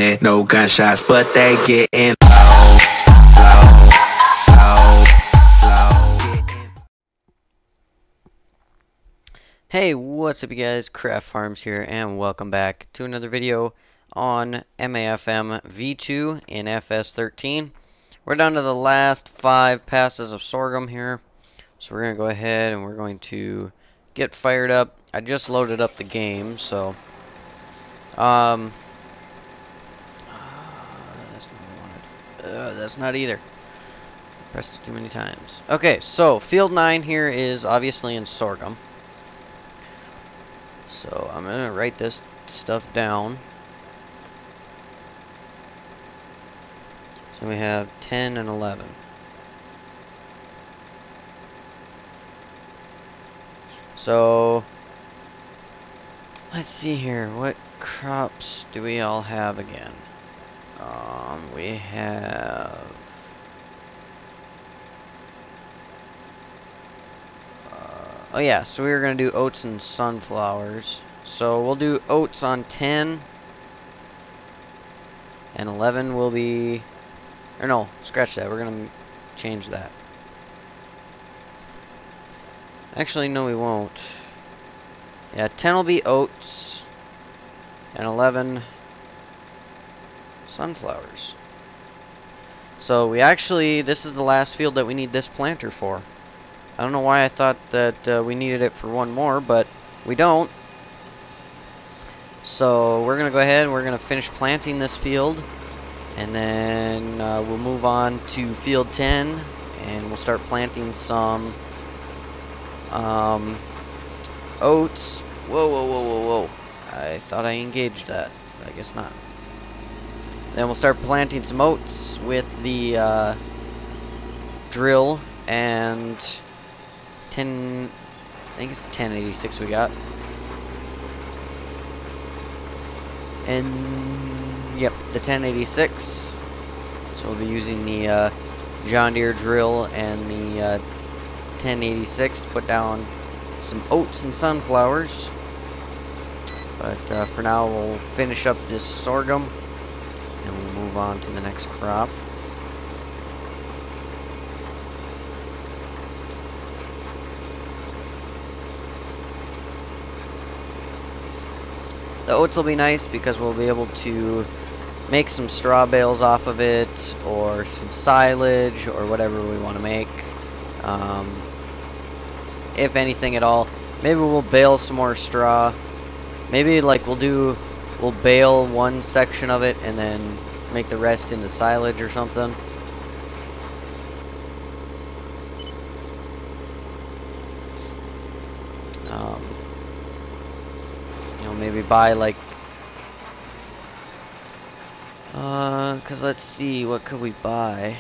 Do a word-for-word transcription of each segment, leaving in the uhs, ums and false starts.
running, no gunshots, but they getting low, low, low, low. Hey, what's up you guys, Craft Farms here, and welcome back to another video on M A F M V two in F S thirteen. We're down to the last five passes of sorghum here, so we're going to go ahead and we're going to get fired up. I just loaded up the game, so um, that's not what I wanted. Uh, that's not either. I pressed it too many times. Okay, so field nine here is obviously in sorghum. So I'm going to write this stuff down. So we have ten and eleven. So let's see here. What crops do we all have again? Um, we have Oh yeah, so we were going to do oats and sunflowers. So we'll do oats on ten. And eleven will be... Or no, scratch that. We're going to change that. Actually, no we won't. Yeah, ten will be oats. And eleven... sunflowers. So we actually... This is the last field that we need this planter for. I don't know why I thought that uh, we needed it for one more, but we don't. So we're going to go ahead and we're going to finish planting this field. And then uh, we'll move on to field ten. And we'll start planting some um, oats. Whoa, whoa, whoa, whoa, whoa. I thought I engaged that. I guess not. Then we'll start planting some oats with the uh, drill and... ten, I think it's ten eighty-six we got. And yep, the ten eighty-six. So we'll be using the uh, John Deere drill and the uh, ten eighty-six to put down some oats and sunflowers. But uh, for now we'll finish up this sorghum and we'll move on to the next crop. The oats will be nice because we'll be able to make some straw bales off of it, or some silage, or whatever we want to make. Um, if anything at all. Maybe we'll bale some more straw. Maybe like we'll do, we'll bale one section of it and then make the rest into silage or something. Um, Maybe buy like uh cause let's see, what could we buy?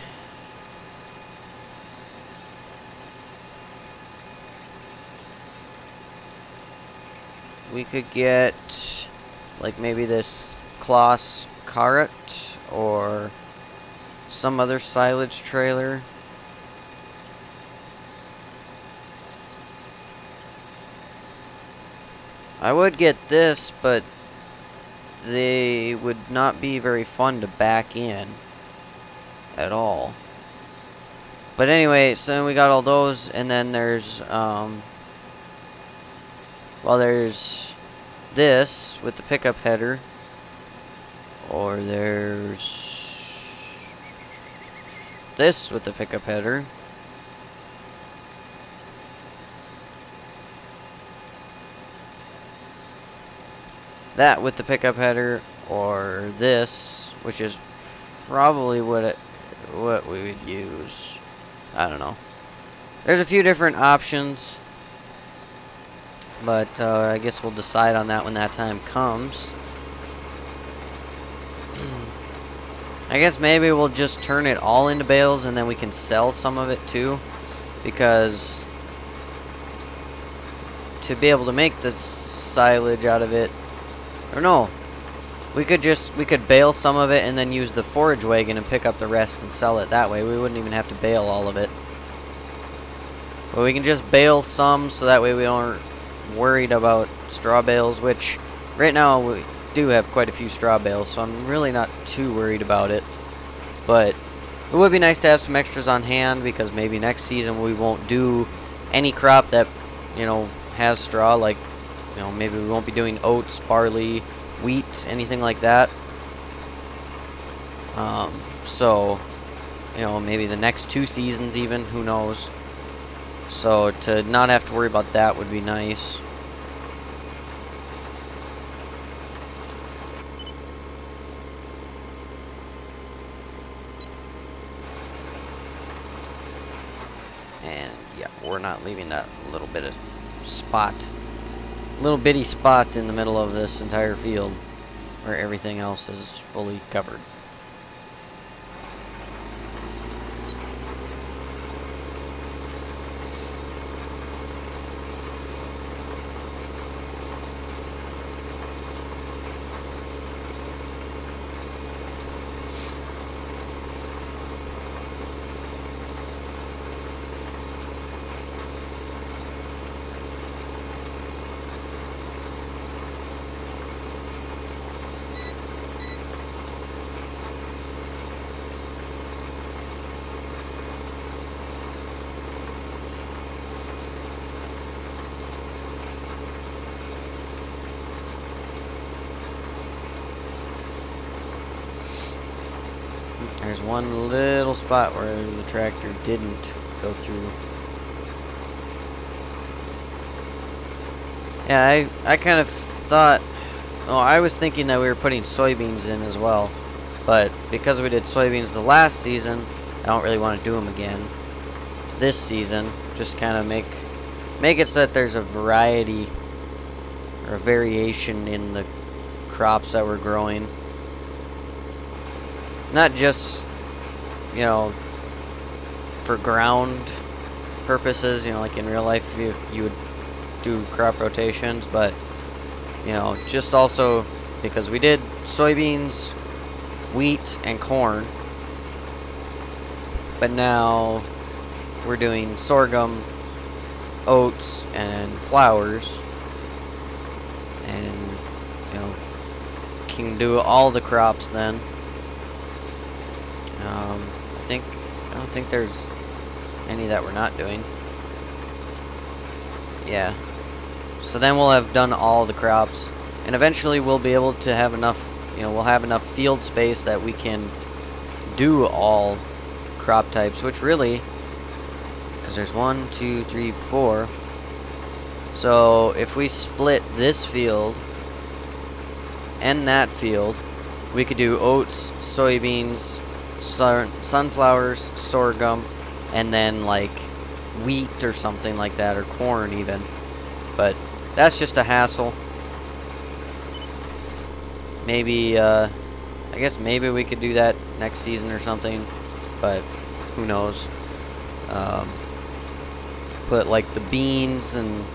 We could get like maybe this Klaas Carrot or some other silage trailer. I would get this, but they would not be very fun to back in at all. But anyway, so then we got all those, and then there's um well there's this with the pickup header, or there's this with the pickup header. That with the pickup header, or this, which is probably what it, what we would use. I don't know. There's a few different options, but uh, I guess we'll decide on that when that time comes. I guess maybe we'll just turn it all into bales and then we can sell some of it too, because to be able to make the silage out of it, or no, we could just, we could bale some of it and then use the forage wagon and pick up the rest and sell it that way. We wouldn't even have to bale all of it. But we can just bale some so that way we aren't worried about straw bales, which right now we, do have quite a few straw bales, so I'm really not too worried about it. But it would be nice to have some extras on hand, because maybe next season we won't do any crop that, you know, has straw. Like, you know, maybe we won't be doing oats, barley, wheat, anything like that. Um, so, you know, maybe the next two seasons even, who knows. So to not have to worry about that would be nice. And yeah, we're not leaving that little bit of spot, little bitty spot in the middle of this entire field where everything else is fully covered. There's one little spot where the tractor didn't go through. Yeah, I, I kind of thought, oh, I was thinking that we were putting soybeans in as well. But because we did soybeans the last season, I don't really want to do them again this season. Just kind of make, make it so that there's a variety or a variation in the crops that we're growing. Not just, you know, for ground purposes, you know, like in real life you, you would do crop rotations, but, you know, just also because we did soybeans, wheat, and corn, but now we're doing sorghum, oats, and flowers, and, you know, can do all the crops then. Um, I think, I don't think there's any that we're not doing. Yeah. So then we'll have done all the crops, and eventually we'll be able to have enough, you know, we'll have enough field space that we can do all crop types, which really, because there's one, two, three, four. So if we split this field and that field, we could do oats, soybeans, sun sunflowers, sorghum, and then like wheat or something like that, or corn even. But that's just a hassle. Maybe uh, I guess maybe we could do that next season or something, but who knows. Um, put like the beans and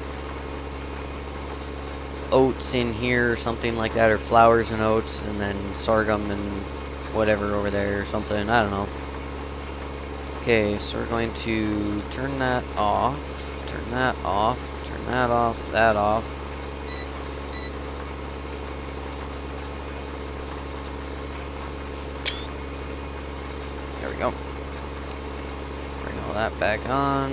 oats in here or something like that, or flowers and oats, and then sorghum and whatever over there or something. I don't know. Okay, so we're going to turn that off, turn that off, turn that off, that off. There we go. Bring all that back on.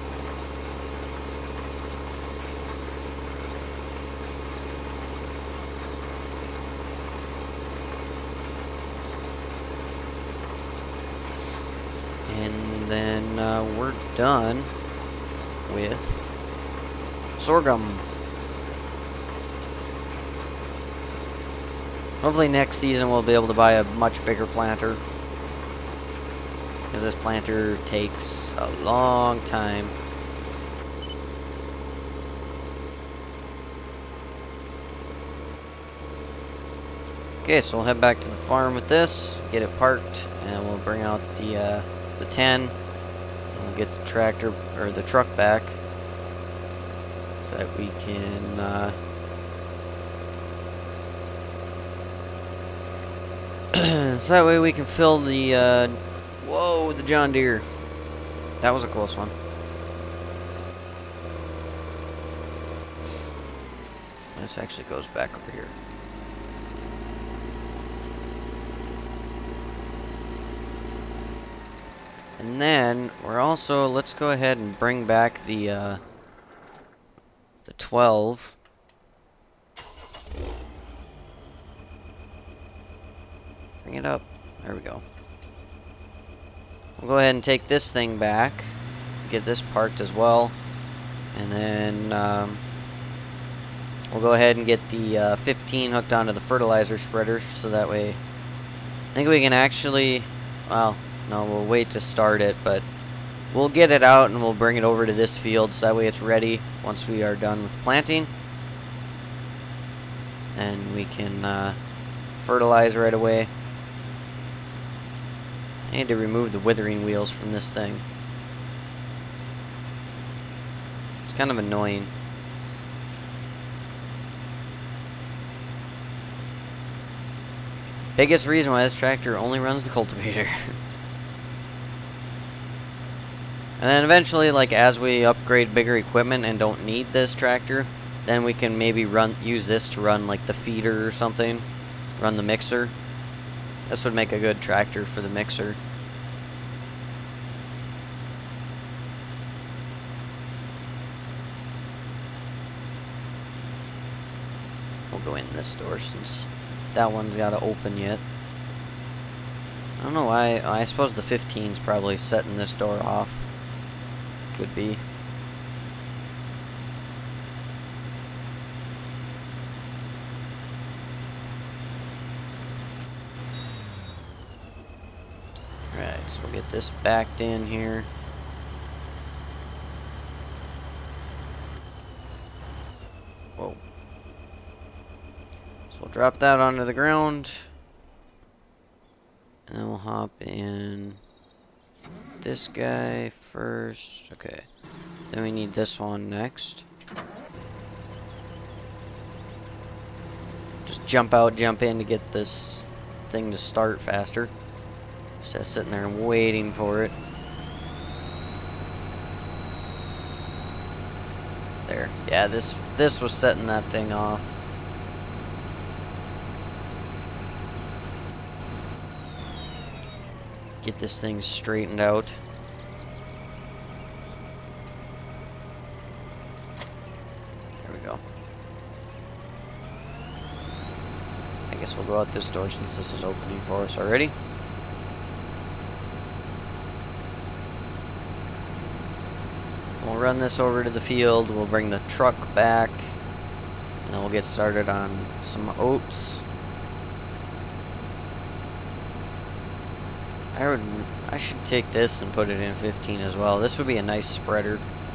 And then uh, we're done with sorghum. Hopefully next season we'll be able to buy a much bigger planter, because this planter takes a long time. Okay, so we'll head back to the farm with this, get it parked, and we'll bring out the uh, the ten, and we'll get the tractor or the truck back so that we can uh, so that way we can fill the uh, whoa, the John Deere. That was a close one. This actually goes back over here. And then we're also, let's go ahead and bring back the uh, the twelve. Bring it up. There we go. We'll go ahead and take this thing back. Get this parked as well. And then um, we'll go ahead and get the uh, fifteen hooked onto the fertilizer spreader, so that way I think we can actually, well, no, we'll wait to start it, but we'll get it out and we'll bring it over to this field so that way it's ready once we are done with planting. And we can uh, fertilize right away. I need to remove the withering wheels from this thing. It's kind of annoying. Biggest reason why this tractor only runs the cultivator. And then eventually, like as we upgrade bigger equipment and don't need this tractor, then we can maybe run use this to run like the feeder or something, run the mixer. This would make a good tractor for the mixer. We'll go in this door since that one's got to open yet. I don't know why. I suppose the fifteen's probably setting this door off. Could be. Alright, so we'll get this backed in here. Whoa. So we'll drop that onto the ground. And then we'll hop in this guy first. Okay. Then we need this one next. Just jump out, jump in to get this thing to start faster. Instead of sitting there and waiting for it. There. Yeah, this this was setting that thing off. Get this thing straightened out. There we go. I guess we'll go out this door since this is opening for us already. We'll run this over to the field. We'll bring the truck back. And then we'll get started on some oats. I would, I should take this and put it in fifteen as well. This would be a nice spreader.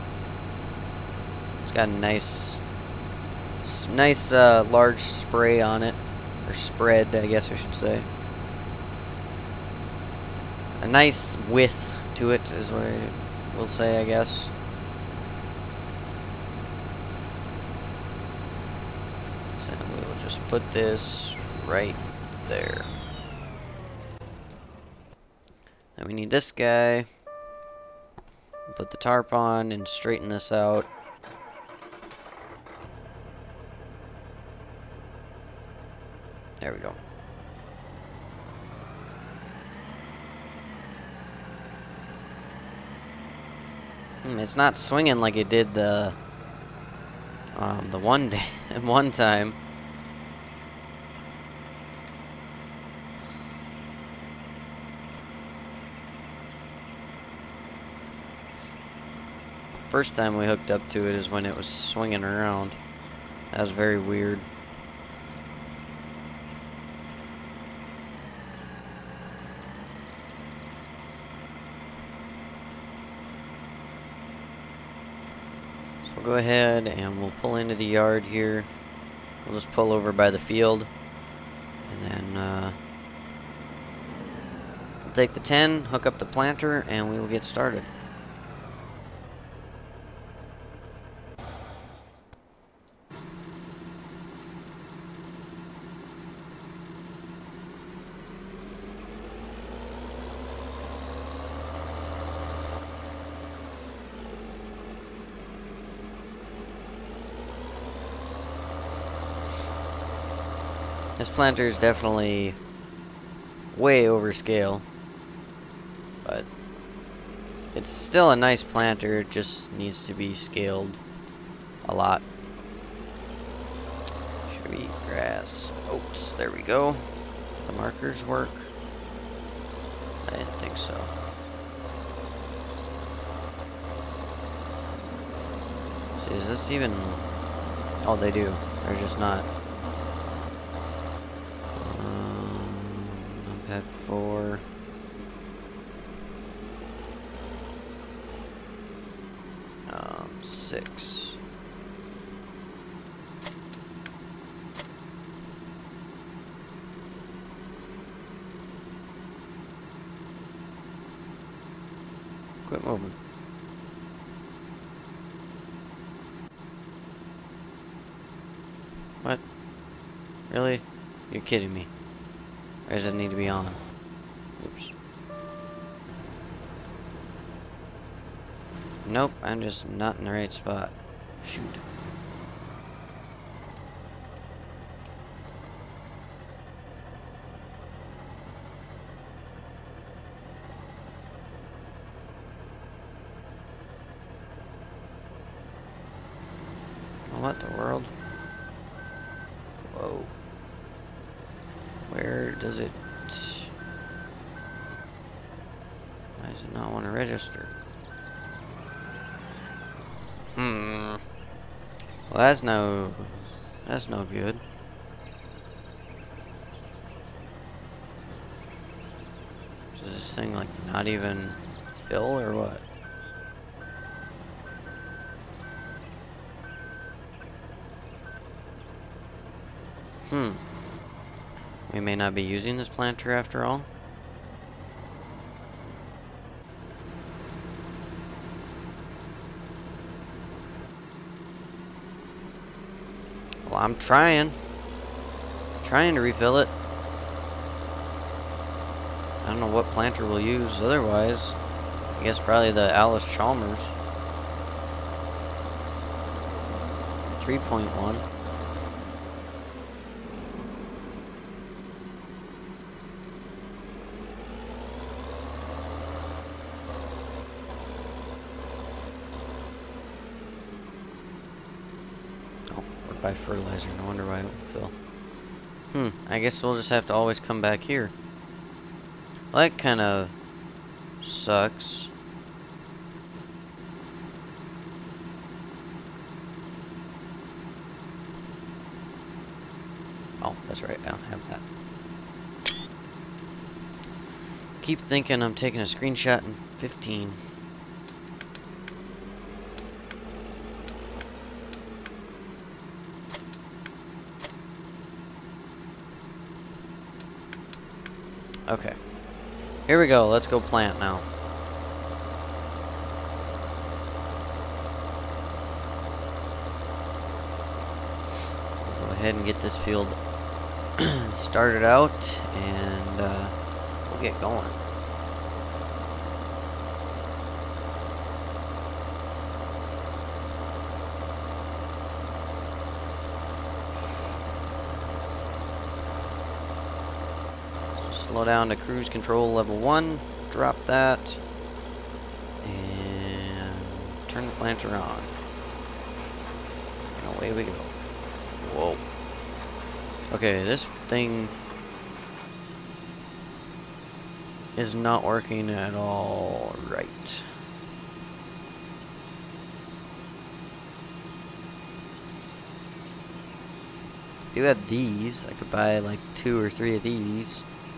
It's got a nice, nice uh, large spray on it, or spread, I guess I should say. A nice width to it is what I will say, I guess. So we'll just put this right there. Then we need this guy. Put the tarp on and straighten this out. There we go. Hmm, it's not swinging like it did the um, the one day, one time. First time we hooked up to it is when it was swinging around. That was very weird. So we'll go ahead and we'll pull into the yard here. We'll just pull over by the field. And then uh, we'll take the ten, hook up the planter, and we will get started. This planter is definitely way over scale, but It's still a nice planter, it just needs to be scaled a lot. Should be grass, oats, there we go. The markers work? I didn't think so. See, is this even... Oh, they do. They're just not. Um, Numpad four. Um, six. Quit moving. What? Really? You're kidding me. Or does it need to be on? Oops. Nope, I'm just not in the right spot. Shoot. What the world? Whoa. Where does it... Why does it not want to register? Hmm. Well, that's no... That's no good. Does this thing, like, not even fill or what? Hmm. We may not be using this planter after all. Well, I'm trying. Trying to refill it. I don't know what planter we'll use otherwise. I guess probably the Alice Chalmers. three point one. By fertilizer, no wonder why it won't fill. Hmm, I guess we'll just have to always come back here. Well, that kind of sucks. Oh, that's right, I don't have that. Keep thinking I'm taking a screenshot in fifteen. Okay, here we go. Let's go plant now. We'll go ahead and get this field started out, and uh, we'll get going. Slow down to cruise control level one, drop that, and turn the planter on. And away we go. Whoa. Okay, this thing is not working at all right. If you had these, I could buy like two or three of these.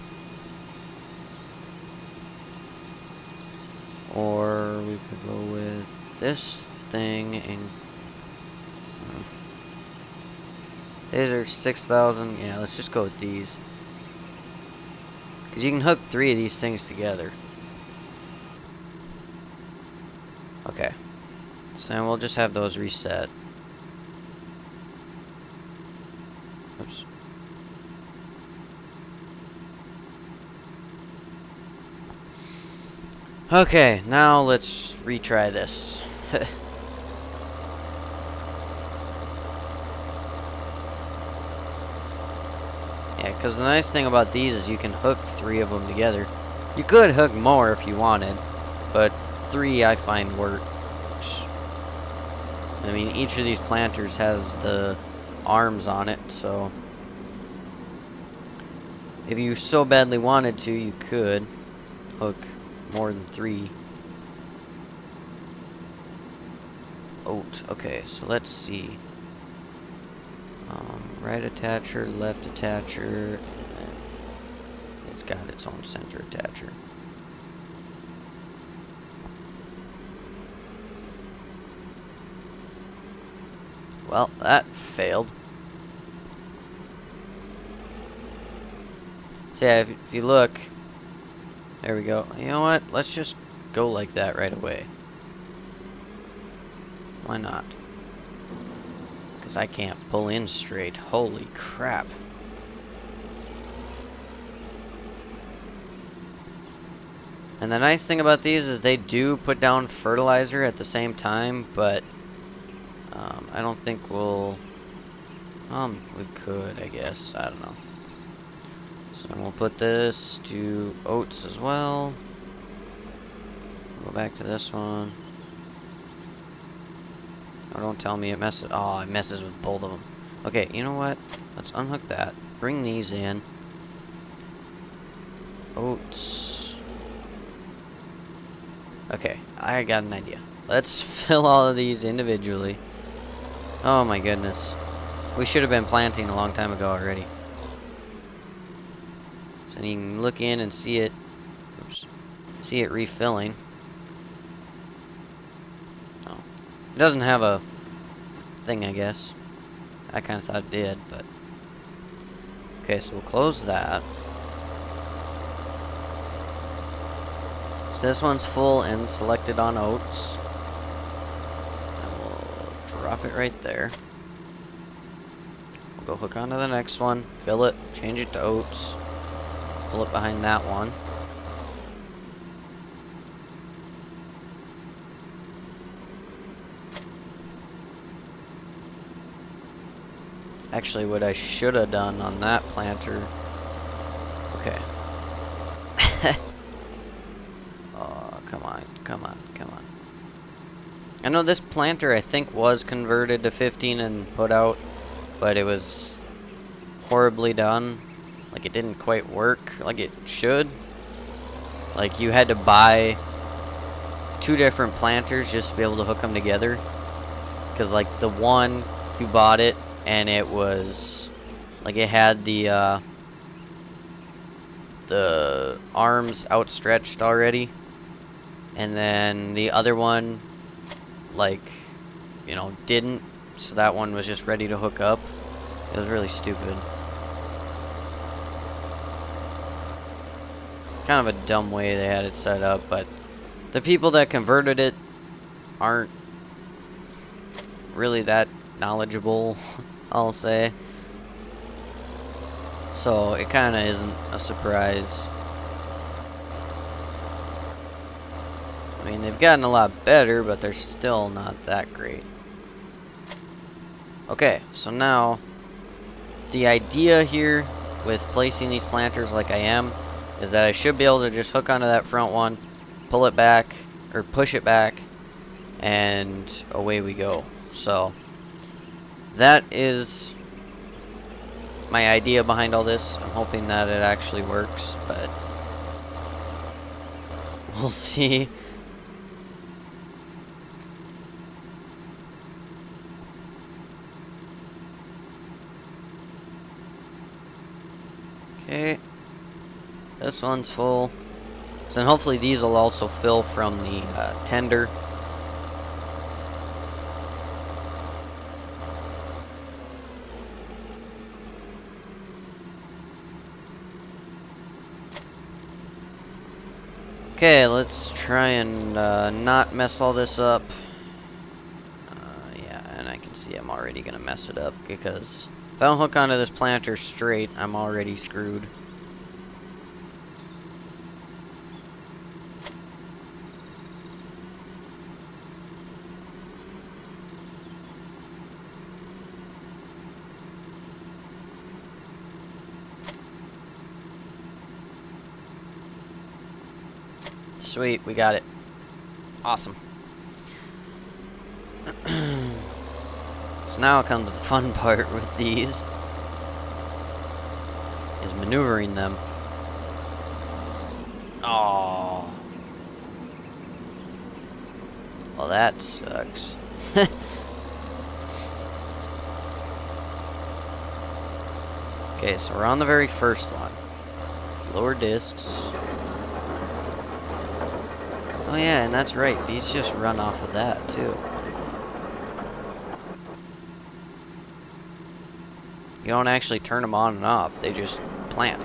Or we could go with this thing and uh, these are six thousand. Yeah, let's just go with these. Because you can hook three of these things together. Okay. So then we'll just have those reset. Oops. Okay, now let's retry this. Yeah, because the nice thing about these is you can hook three of them together. You could hook more if you wanted, but three I find works. I mean, each of these planters has the arms on it, so if you so badly wanted to, you could hook more than three. Oat. Okay, so let's see. Um, right attacher, left attacher, and it's got its own center attacher. Well, that failed. So yeah, if, if you look, there we go. You know what? Let's just go like that right away. Why not? Because I can't pull in straight. Holy crap. And the nice thing about these is they do put down fertilizer at the same time, but um, I don't think we'll... Um, we could, I guess. I don't know. So we'll put this to oats as well. Go back to this one. Oh, don't tell me it messes. Oh, it messes with both of them. Okay, you know what? Let's unhook that. Bring these in. Oats. Okay, I got an idea. Let's fill all of these individually. Oh my goodness. We should have been planting a long time ago already. So you can look in and see it. Oops. See it refilling. Oh. It doesn't have a thing, I guess. I kind of thought it did, but... Okay, so we'll close that. So this one's full and selected on oats. And we'll drop it right there. We'll go hook onto the next one, fill it, change it to oats, pull it behind that one. Actually, what I should have done on that planter... Okay. Oh, come on, come on, come on. I know this planter, I think, was converted to fifteen and put out, but it was horribly done. Like, it didn't quite work like it should. Like, you had to buy two different planters just to be able to hook them together. Because, like, the one, you bought it, and it was, like, it had the, uh, the arms outstretched already. And then the other one, like, you know, didn't. So that one was just ready to hook up. It was really stupid. Kind of a dumb way they had it set up, but the people that converted it aren't really that knowledgeable, I'll say. So it kind of isn't a surprise. I mean, they've gotten a lot better, but they're still not that great. Okay, so now the idea here with placing these planters like I am is that I should be able to just hook onto that front one, pull it back, or push it back, and away we go. So that is my idea behind all this. I'm hoping that it actually works, but we'll see. Okay, this one's full. So then hopefully these will also fill from the uh, tender. Okay, let's try and uh, not mess all this up. Uh, yeah, and I can see I'm already gonna mess it up because if I don't hook onto this planter straight, I'm already screwed. Sweet, we got it. Awesome. So now comes the fun part with these, is maneuvering them. Oh. Well, that sucks. Okay, so we're on the very first one. Lower discs. Oh yeah, and that's right. These just run off of that too. You don't actually turn them on and off. They just plant.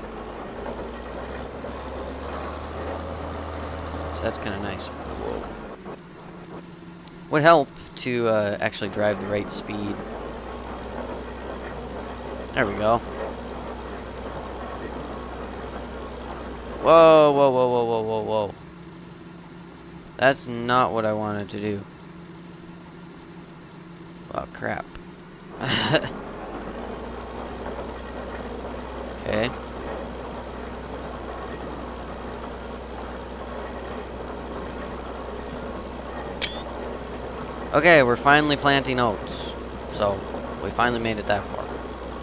So that's kind of nice. Whoa. Would help to uh, actually drive the right speed. There we go. Whoa, whoa, whoa, whoa, whoa, whoa, whoa. That's not what I wanted to do. Oh, crap. Okay. Okay, we're finally planting oats. So, we finally made it that far.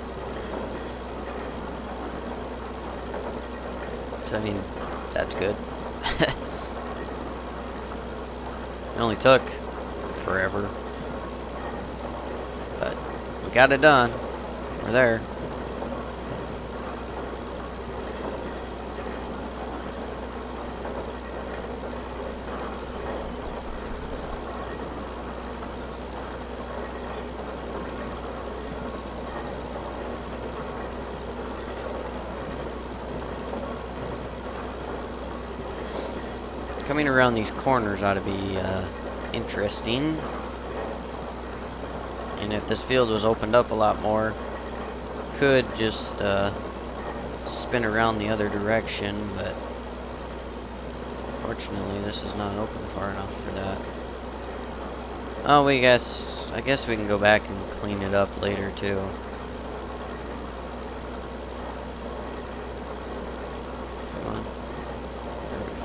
So, I mean, that's good. It only took forever. But, we got it done. We're there. Coming around these corners ought to be uh, interesting. And if this field was opened up a lot more, could just uh, spin around the other direction, but fortunately this is not open far enough for that. Oh, we guess I guess we can go back and clean it up later too. Come on. There we go.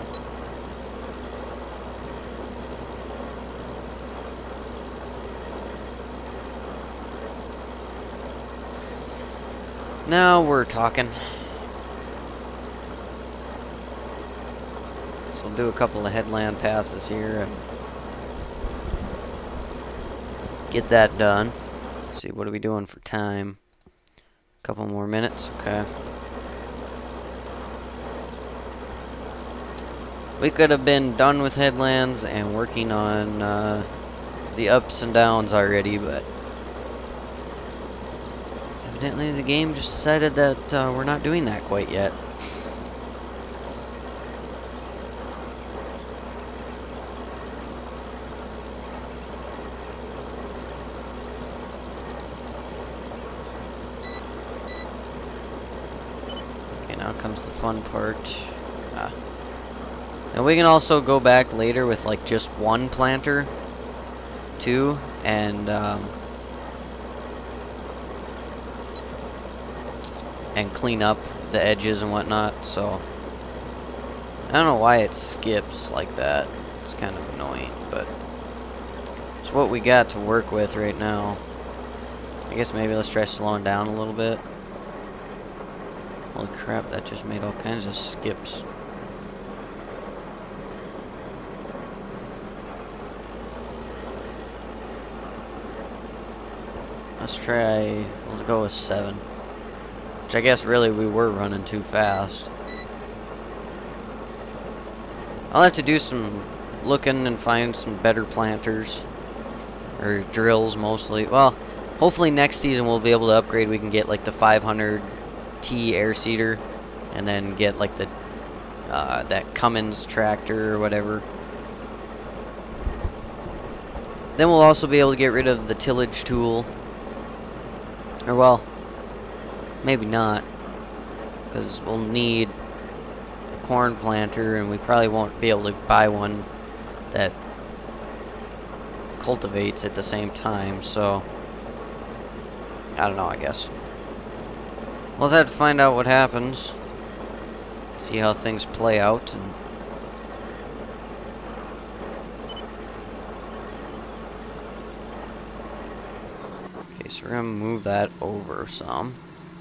Now we're talking. So we'll do a couple of headland passes here and get that done. Let's see, what are we doing for time? A couple more minutes, okay. We could have been done with headlands and working on uh, the ups and downs already, but evidently the game just decided that uh, we're not doing that quite yet. Okay, now comes the fun part. Ah. Now we can also go back later with like just one planter too, and um, and clean up the edges and whatnot. So I don't know why it skips like that. It's kind of annoying, but it's what we got to work with right now. I guess maybe let's try slowing down a little bit. Holy crap, that just made all kinds of skips. Let's try, let's go with seven. Which I guess really we were running too fast. I'll have to do some looking and find some better planters. Or drills mostly. Well, hopefully next season we'll be able to upgrade. We can get like the five hundred T air seeder. And then get like the uh, that Cummins tractor or whatever. Then we'll also be able to get rid of the tillage tool. Or well, maybe not, because we'll need a corn planter, and we probably won't be able to buy one that cultivates at the same time, so I don't know, I guess. We'll have to find out what happens, see how things play out, and Okay, so we're gonna move that over some.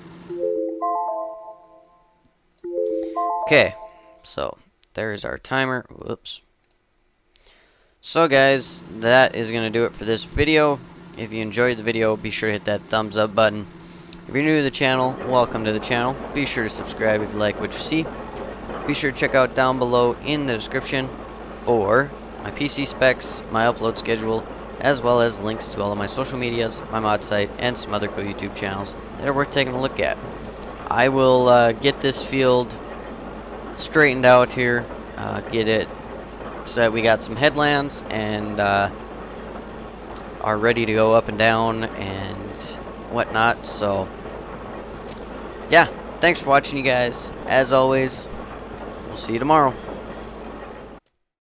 Okay, so there's our timer. Whoops. So guys, that is gonna do it for this video. If you enjoyed the video, be sure to hit that thumbs up button. If you're new to the channel, welcome to the channel. Be sure to subscribe if you like what you see. Be sure to check out down below in the description for my P C specs, my upload schedule, as well as links to all of my social medias, my mod site, and some other cool YouTube channels that are worth taking a look at. I will uh, get this field straightened out here, uh, get it so that we got some headlands and uh, are ready to go up and down and whatnot. So yeah, thanks for watching, you guys. As always, we'll see you tomorrow.